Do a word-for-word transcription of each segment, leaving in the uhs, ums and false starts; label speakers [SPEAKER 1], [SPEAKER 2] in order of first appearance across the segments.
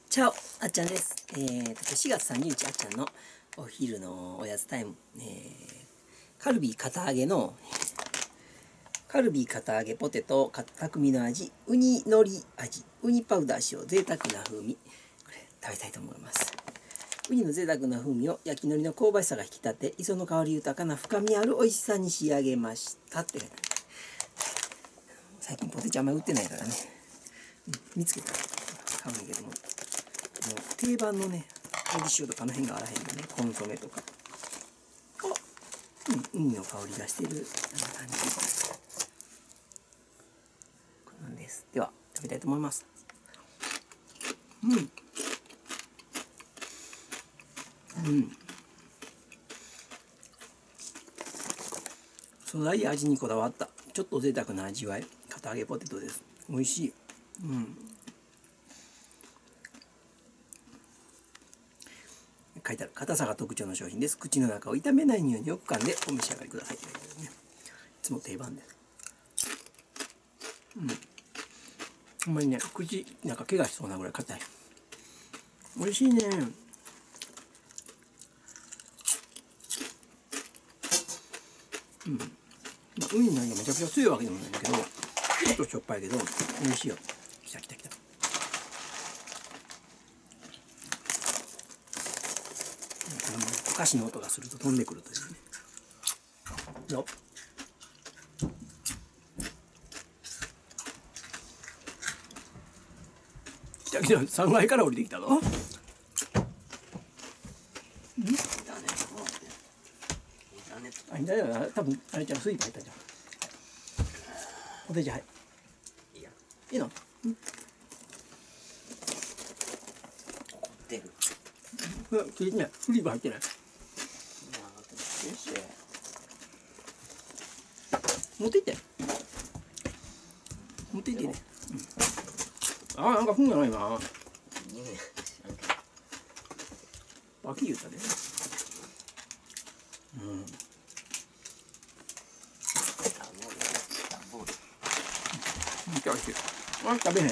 [SPEAKER 1] チャオ、あっちゃんです。えーと、しがつさんじゅうにち、あっちゃんのお昼のおやつタイム、えー、カルビー堅揚げの、カルビー堅揚げポテト、匠の味、ウニ海苔味、ウニパウダー使用、贅沢な風味。これ、食べたいと思います。ウニの贅沢な風味を焼き海苔の香ばしさが引き立て、磯の香り豊かな深みある美味しさに仕上げましたって。最近ポテチあんまり売ってないからね、見つけたら買うんだけども、もう定番のね、おいしいとかの辺があらへんよね。コンソメとか。あ、うん、ウニの香りがしてる。こんな感じ。こんなんです。では、食べたいと思います。うん。うん。素材や味にこだわった、ちょっと贅沢な味わい。堅揚げポテトです。美味しい。うん。書いてある。硬さが特徴の商品です。口の中を傷めないようによく噛んでお召し上がりください。ね、いつも定番です。うん。ほんまにね、口、なんか怪我しそうなぐらい硬い。美味しいね。うん。まあ、ウニの味がめちゃくちゃ強いわけでもないんだけど、ちょっとしょっぱいけど、美味しいよ。きたきたきた。お菓子の音がすると飛んでくるというね。よっ。来た来た、さんがいから降りてきたぞ。ん？だね。あ、いだよ。多分あれちゃんスイープ入ったじゃん。ポテチはい。いいや。いいの？うん。出る。うん、聞いてない。フリーバー入ってない。持っていって。持っていってね。うん。ああ、なんかふんがないな。バキ言うたで。うん。見ておいしい。あ、食べへん。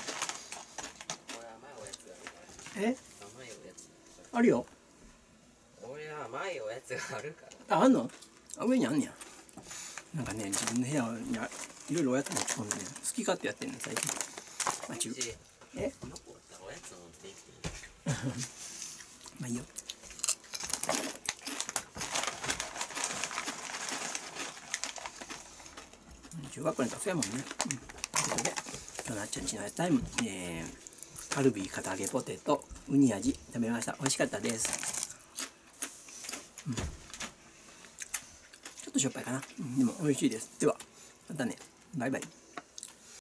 [SPEAKER 1] え？あるよ。
[SPEAKER 2] 俺は甘いおやつがあるから。
[SPEAKER 1] あ、あんの？あ、上にあんねや。なんかね、自分の部屋にいろいろおやつ持ち込んでね、好き勝手やってんねん最近。まあ、中。え？
[SPEAKER 2] 残ったおやつ持っていっていい？
[SPEAKER 1] まあいいよ。中学校にそうやもんね。うん。ということで、今日のあっちゃんちのやつタイム、えー、カルビー堅揚げポテト、ウニ味食べました。美味しかったです。うん。ちょっとしょっぱいかな。うん、でも美味しいです。では、またね。バイバイ。